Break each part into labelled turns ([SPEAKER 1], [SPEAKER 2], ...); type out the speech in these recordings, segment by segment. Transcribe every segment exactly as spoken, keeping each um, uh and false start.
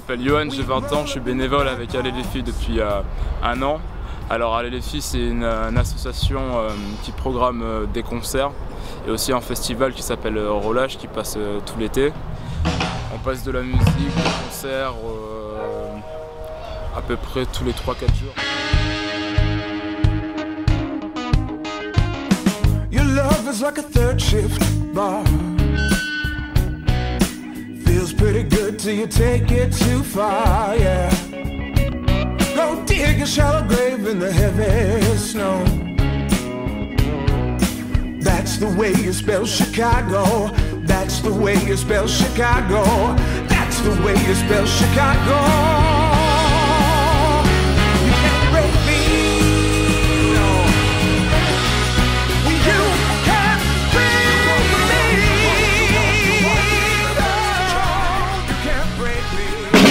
[SPEAKER 1] m'appelle Johan, j'ai vingt ans, je suis bénévole avec Aller les filles depuis euh, un an. Alors Aller les filles, c'est une, une association euh, qui programme euh, des concerts et aussi un festival qui s'appelle euh, Rollage qui passe euh, tout l'été. On passe de la musique, des concerts euh, à peu près tous les trois quatre jours.
[SPEAKER 2] Your love is like a third shift bar. Feels pretty good till you take it too far, yeah. Go dig a shallow grave in the heavy snow. That's the way you spell Chicago. That's the way you spell Chicago. That's the way you spell Chicago. You can't break me, no. You can't break me, no. You can't break me.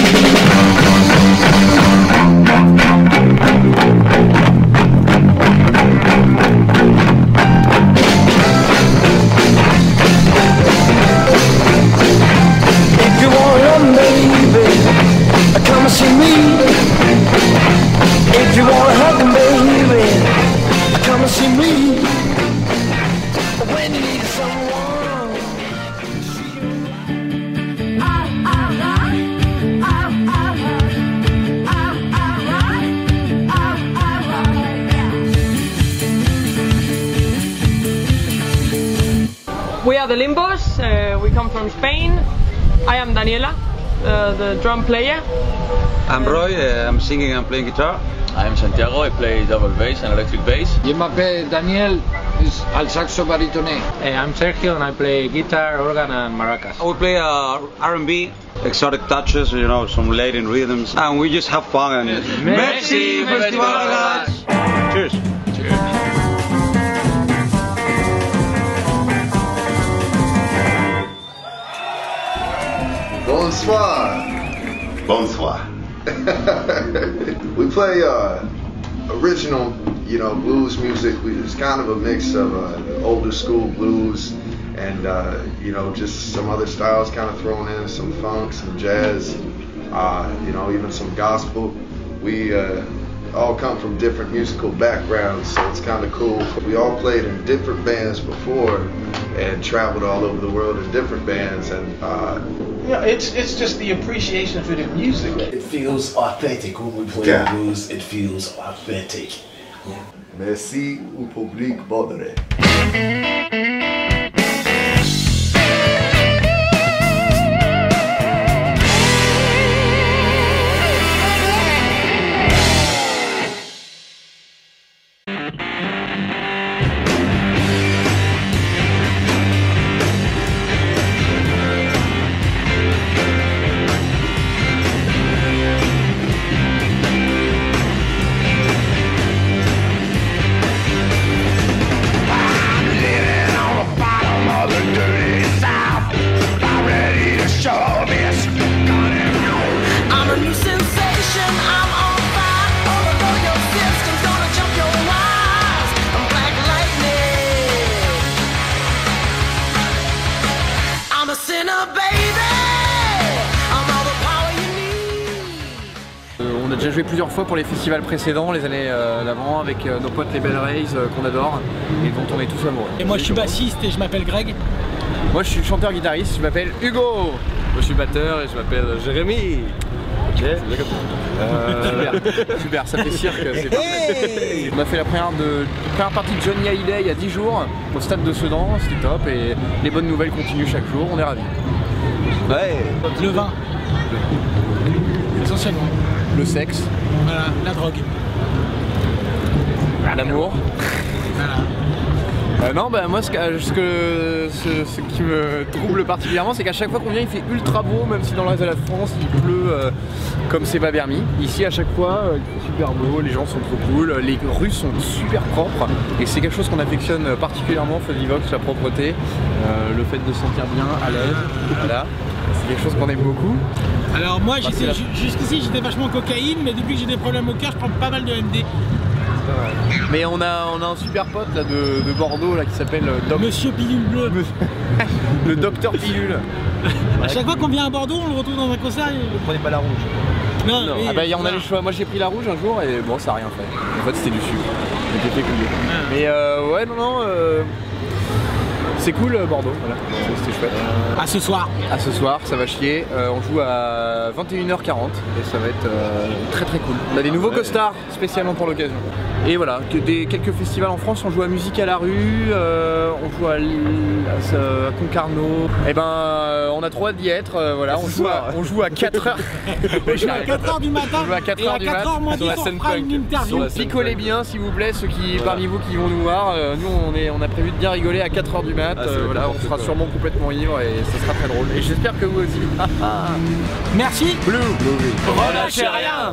[SPEAKER 3] We are the Limbos, uh, we come from Spain. I am Daniela, uh, the drum player.
[SPEAKER 4] I'm Roy, uh, I'm singing and playing guitar.
[SPEAKER 5] I'm Santiago, I play double bass and electric bass.
[SPEAKER 6] Je m'appelle Daniel, is al saxo baritone.
[SPEAKER 7] Hey, I'm Sergio and I play guitar, organ and maracas.
[SPEAKER 4] We play uh, R and B, exotic touches, you know, some Latin rhythms, and we just have fun. And
[SPEAKER 5] Merci Festival!
[SPEAKER 4] Cheers!
[SPEAKER 5] Cheers!
[SPEAKER 8] Bonsoir.
[SPEAKER 9] Bonsoir.
[SPEAKER 8] We play uh, original, you know, blues music. We, it's kind of a mix of uh, older school blues and, uh, you know, just some other styles kind of thrown in, some funk, some jazz, uh, you know, even some gospel. We uh, all come from different musical backgrounds, so it's kind of cool. We all played in different bands before and traveled all over the world in different bands, and uh,
[SPEAKER 10] yeah, it's it's just the appreciation for the music.
[SPEAKER 11] It feels authentic when we play yeah. blues. It feels authentic. Yeah.
[SPEAKER 8] Merci au public Baudelaire.
[SPEAKER 12] On a déjà joué plusieurs fois pour les festivals précédents, les années euh, d'avant, avec euh, nos potes les Bell Rays euh, qu'on adore et dont on est tous amoureux.
[SPEAKER 13] Et moi je suis bassiste et je m'appelle Greg.
[SPEAKER 12] Moi je suis chanteur-guitariste, je m'appelle Hugo.
[SPEAKER 14] Moi je suis batteur et je m'appelle Jérémy. Ok,
[SPEAKER 12] euh, super. Super, ça fait cirque, c'est parfait. On a fait la première, de, première partie de Johnny Hallyday il y a dix jours au stade de Sedan, c'était top et les bonnes nouvelles continuent chaque jour, on est ravis.
[SPEAKER 4] Ouais.
[SPEAKER 13] Le vin. Essentiellement.
[SPEAKER 12] Le sexe.
[SPEAKER 13] Voilà, la drogue.
[SPEAKER 12] L'amour.
[SPEAKER 13] Voilà.
[SPEAKER 12] Euh, non, bah moi ce que, ce, que, ce, ce qui me trouble particulièrement, c'est qu'à chaque fois qu'on vient, il fait ultra beau, même si dans le reste de la France il pleut euh, comme c'est pas permis. Ici, à chaque fois, euh, il fait super beau, les gens sont trop cool, les rues sont super propres, et c'est quelque chose qu'on affectionne particulièrement, Fuzzyvox, la propreté, euh, le fait de se sentir bien, à l'aise, voilà. C'est quelque chose qu'on aime beaucoup.
[SPEAKER 13] Alors moi, jusqu'ici, j'étais vachement cocaïne, mais depuis que j'ai des problèmes au cœur, je prends pas mal de M D.
[SPEAKER 12] Mais on a, on a un super pote là, de, de Bordeaux là, qui s'appelle Doc...
[SPEAKER 13] Monsieur Pilule Bleu.
[SPEAKER 12] Le docteur Pilule.
[SPEAKER 13] À chaque fois qu'on vient à Bordeaux, on le retrouve dans un concert. Et...
[SPEAKER 12] Ne prenez pas la rouge.
[SPEAKER 13] Non,
[SPEAKER 12] non.
[SPEAKER 13] Oui,
[SPEAKER 12] ah bah, on a les choix. Moi j'ai pris la rouge un jour et bon, ça a rien fait. En fait, c'était du sucre. J'étais fait couler. Ah. Mais euh, ouais, non, non. Euh... C'est cool Bordeaux, voilà, c'était chouette.
[SPEAKER 13] À ce soir.
[SPEAKER 12] À ce soir, ça va chier. Euh, on joue à vingt et une heures quarante et ça va être euh, très très cool. On a des nouveaux costards spécialement pour l'occasion. Et voilà, que des, quelques festivals en France, on joue à Musique à la rue, euh, on joue à, à, à Concarneau. Et ben euh, on a trop hâte d'y être, euh, voilà, on joue, à, on joue à quatre heures.
[SPEAKER 13] On joue à quatre heures du matin.
[SPEAKER 12] On joue à quatre heures du matin
[SPEAKER 13] sur la scène punk.
[SPEAKER 12] Donc picolez bien s'il vous plaît, ceux qui voilà. parmi vous qui vont nous voir. Euh, nous on, est, on a prévu de bien rigoler à quatre heures du mat. Ah, euh, voilà, on sera quoi. sûrement complètement ivre et ça sera très drôle. Et j'espère que vous aussi.
[SPEAKER 13] Merci.
[SPEAKER 12] Blue. Blue.
[SPEAKER 5] Relâchez rien.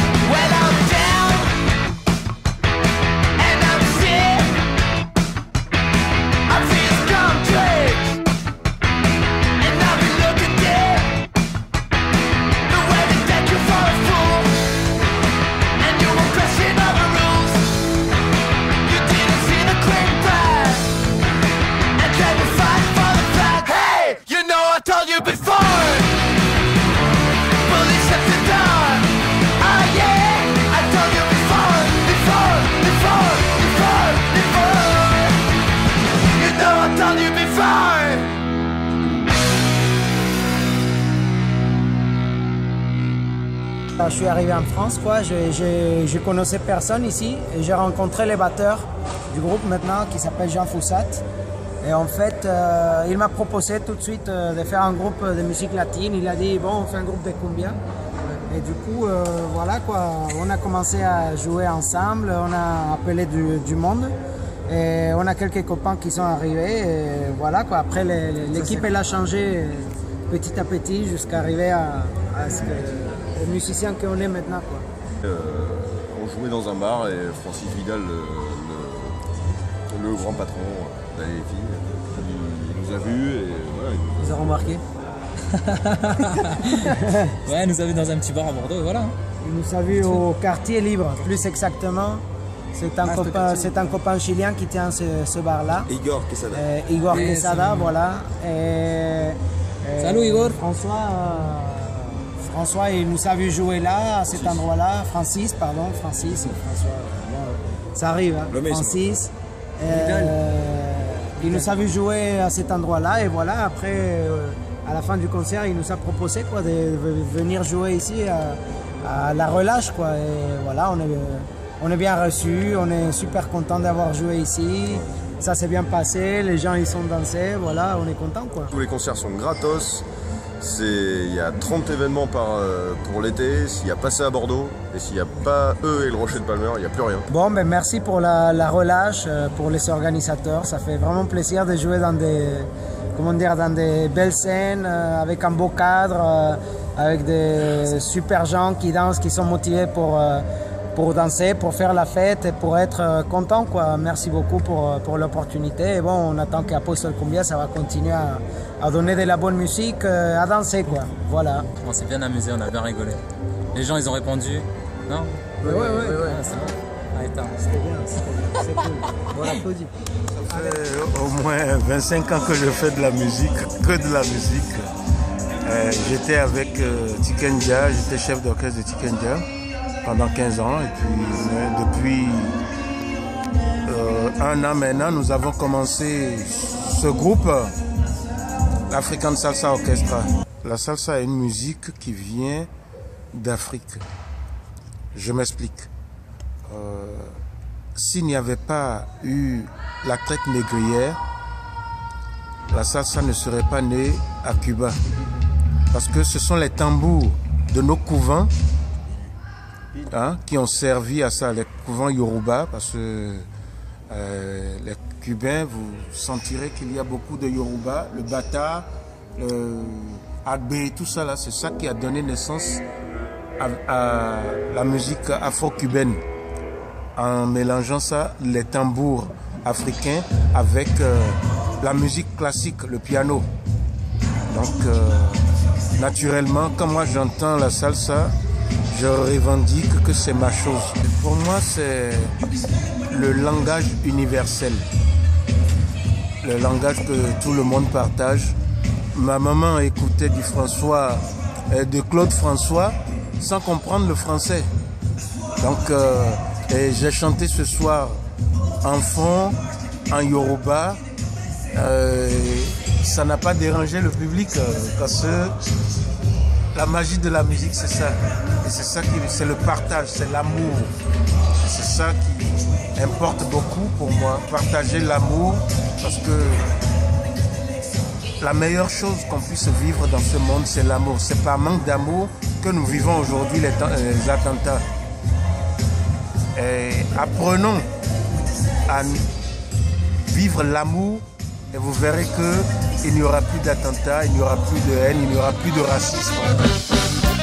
[SPEAKER 9] Je suis arrivé en France, quoi. Je, je, je connaissais personne ici et j'ai rencontré le batteur du groupe maintenant qui s'appelle Jean Foussat. Et en fait, euh, il m'a proposé tout de suite euh, de faire un groupe de musique latine. Il a dit bon, on fait un groupe de cumbia. Et du coup, euh, voilà quoi, on a commencé à jouer ensemble, on a appelé du, du monde. Et on a quelques copains qui sont arrivés. Et voilà quoi, après l'équipe elle a changé petit à petit jusqu'à arriver à, à ce que. Les musiciens qu'on est maintenant. Quoi.
[SPEAKER 15] Euh, on jouait dans un bar et Francis Vidal, le, le, le grand patron d'Allez les filles, il, il nous a vus et voilà.
[SPEAKER 16] Il nous a remarqué. Ouais, il nous a vus dans un petit bar à Bordeaux et voilà.
[SPEAKER 9] Il nous a vus au quartier libre, plus exactement. C'est un, ah, copain, c'est un copain chilien qui tient ce, ce bar-là.
[SPEAKER 15] Igor Quesada.
[SPEAKER 9] Euh, Igor yes, Quesada, voilà. Et, et
[SPEAKER 16] Salut Igor.
[SPEAKER 9] François. Euh, François, il nous a vu jouer là, à cet endroit-là. Francis, pardon, Francis, François, bon, ça arrive, hein. Francis. Euh, il nous a vu jouer à cet endroit-là et voilà, après, euh, à la fin du concert, il nous a proposé quoi, de, de venir jouer ici à, à La Relâche, quoi. Et voilà, on est, on est bien reçus, on est super content d'avoir joué ici. Ça s'est bien passé, les gens ils sont dansés, voilà, on est content quoi.
[SPEAKER 15] Tous les concerts sont gratos. Il y a trente événements par, euh, pour l'été, s'il n'y a pas ça à Bordeaux, et s'il n'y a pas eux et le Rocher de Palmer, il n'y a plus rien.
[SPEAKER 9] Bon, ben merci pour la, la relâche, euh, pour les organisateurs. Ça fait vraiment plaisir de jouer dans des, comment dire, dans des belles scènes, euh, avec un beau cadre, euh, avec des super gens qui dansent, qui sont motivés pour, euh, pour danser, pour faire la fête et pour être euh, contents, quoi. Merci beaucoup pour, pour l'opportunité. Et bon, on attend qu'Apostle Cumbia, ça va continuer à, à donner de la bonne musique, euh, à danser, quoi. Voilà.
[SPEAKER 16] On s'est bien amusé, on a bien rigolé. Les gens, ils ont répondu, non?
[SPEAKER 9] Ouais, ouais, ouais. ouais, ouais.
[SPEAKER 16] Ah, c'est bon.
[SPEAKER 9] C'était bien, c'était bien, c'est cool. Bon, on applaudit.
[SPEAKER 17] Ça fait au moins vingt-cinq ans que je fais de la musique, que de la musique. Euh, j'étais avec euh, Tikenja, j'étais chef d'orchestre de Tikenja pendant quinze ans. Et puis, euh, depuis euh, un an maintenant, nous avons commencé ce groupe, l'African Salsa Orchestra. La salsa est une musique qui vient d'Afrique. Je m'explique. Euh, S'il n'y avait pas eu la traite négrière, la salsa ne serait pas née à Cuba. Parce que ce sont les tambours de nos couvents hein, qui ont servi à ça, les couvents Yoruba, parce que euh, les Cubains, vous sentirez qu'il y a beaucoup de Yoruba, le bata, le agbe, tout ça là, c'est ça qui a donné naissance à, à la musique afro-cubaine, en mélangeant ça, les tambours africains avec euh, la musique classique, le piano. Donc, euh, naturellement, quand moi j'entends la salsa, je revendique que c'est ma chose. Pour moi, c'est le langage universel. Le langage que tout le monde partage. Ma maman écoutait du François, euh, de Claude François, sans comprendre le français. Donc, euh, et j'ai chanté ce soir en fond, en Yoruba. Euh, ça n'a pas dérangé le public euh, parce que la magie de la musique, c'est ça. Et c'est ça qui, c'est le partage, c'est l'amour. C'est ça qui importe beaucoup pour moi. Partager l'amour, parce que la meilleure chose qu'on puisse vivre dans ce monde, c'est l'amour. C'est par manque d'amour que nous vivons aujourd'hui les, les attentats. Et apprenons à vivre l'amour et vous verrez qu'il n'y aura plus d'attentats, il n'y aura plus de haine, il n'y aura plus de racisme.